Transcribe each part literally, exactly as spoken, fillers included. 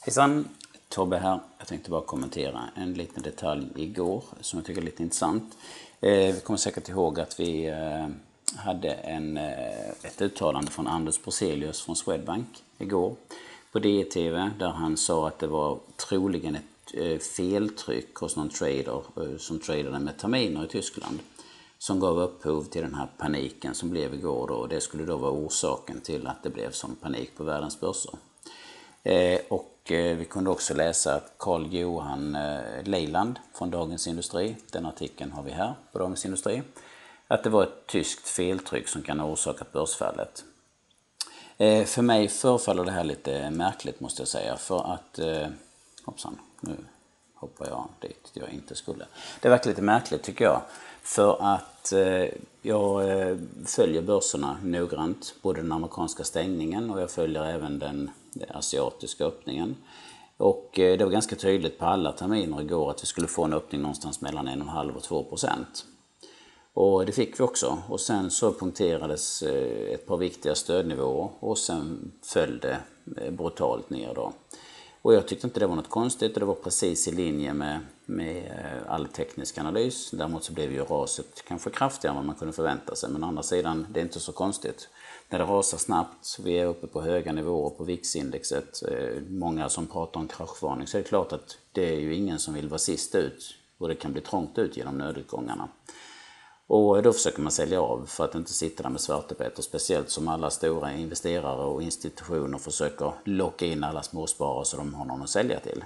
Hejsan, Tobbe här. Jag tänkte bara kommentera en liten detalj igår som jag tycker är lite intressant. Eh, vi kommer säkert ihåg att vi eh, hade en, eh, ett uttalande från Anders Borsselius från Swedbank igår på D E T V där han sa att det var troligen ett eh, feltryck hos någon trader eh, som tradade med terminer i Tyskland som gav upphov till den här paniken som blev igår då, och det skulle då vara orsaken till att det blev som panik på världens börser. Eh, och eh, vi kunde också läsa att Carl Johan eh, Leiland från Dagens Industri, den artikeln har vi här på Dagens Industri, att det var ett tyskt feltryck som kan ha orsakat börsfallet. Eh, för mig förefaller det här lite märkligt, måste jag säga, för att, eh, hoppsan, nu hoppar jag dit jag inte skulle. Det verkar lite märkligt tycker jag, för att eh, jag eh, följer börserna noggrant, både den amerikanska stängningen och jag följer även den, den asiatiska öppningen. Och eh, det var ganska tydligt på alla terminer igår att vi skulle få en öppning någonstans mellan en komma fem och två procent. Och det fick vi också. Och sen så punkterades eh, ett par viktiga stödnivåer och sen föll det eh, brutalt ner då. Och jag tyckte inte det var något konstigt och det var precis i linje med, med all teknisk analys. Däremot så blev ju raset kanske kraftigare än vad man kunde förvänta sig. Men å andra sidan, det är inte så konstigt. När det rasar snabbt, vi är uppe på höga nivåer på V I X-indexet. Många som pratar om kraschvarning, så är det klart att det är ju ingen som vill vara sist ut. Och det kan bli trångt ut genom nödutgångarna. Och då försöker man sälja av för att inte sitta där med svartepetter, speciellt som alla stora investerare och institutioner försöker locka in alla småsparare så de har någon att sälja till.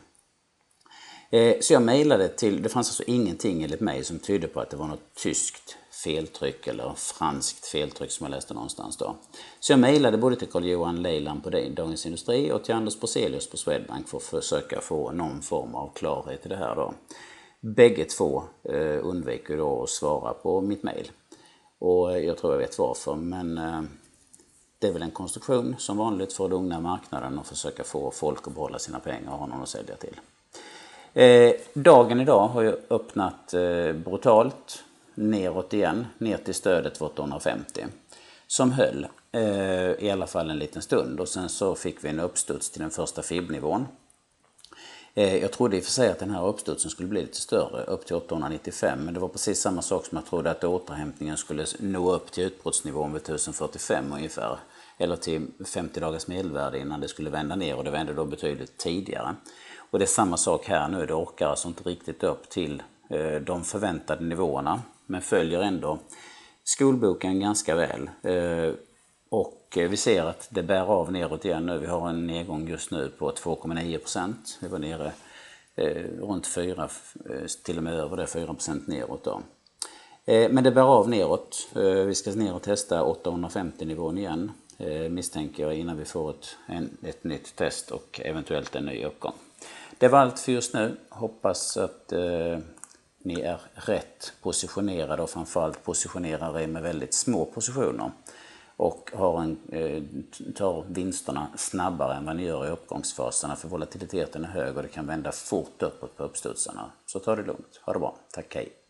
Så jag mejlade till, det fanns alltså ingenting enligt mig som tydde på att det var något tyskt feltryck eller franskt feltryck som jag läste någonstans då. Så jag mejlade både till Carl Johan Leiland på Dagens Industri och till Anders Borsselius på Swedbank för att försöka få någon form av klarhet i det här då. Bägge två eh, undviker då att svara på mitt mejl. Och jag tror jag vet varför, men eh, det är väl en konstruktion som vanligt för att lugna marknaden och försöka få folk att behålla sina pengar och ha någon att sälja till. Eh, dagen idag har jag öppnat eh, brutalt neråt igen, ner till stödet för åttahundrafemtio. Som höll eh, i alla fall en liten stund och sen så fick vi en uppstuds till den första F I B-nivån. Jag trodde i och för sig att den här uppstudsen skulle bli lite större, upp till åttahundranittiofem, men det var precis samma sak som jag trodde att återhämtningen skulle nå upp till utbrottsnivån vid tusen fyrtiofem ungefär, eller till femtio dagars medelvärde innan det skulle vända ner, och det vände då betydligt tidigare. Och det är samma sak här nu, det orkar alltså inte riktigt upp till de förväntade nivåerna, men följer ändå skolboken ganska väl. Och vi ser att det bär av neråt igen nu. Vi har en nedgång just nu på två komma nio procent. Vi var nere eh, runt fyra, till och med över det, fyra procent neråt då. Eh, men det bär av neråt. Eh, vi ska ner och testa åttahundrafemtio nivån igen. Eh, misstänker jag, innan vi får ett, en, ett nytt test och eventuellt en ny uppgång. Det var allt för just nu. Hoppas att eh, ni är rätt positionerade och framförallt positionerar er med väldigt små positioner. Och har en, eh, tar vinsterna snabbare än vad ni gör i uppgångsfaserna, för volatiliteten är hög och det kan vända fort uppåt på uppstudsarna. Så ta det lugnt. Ha det bra. Tack, hej.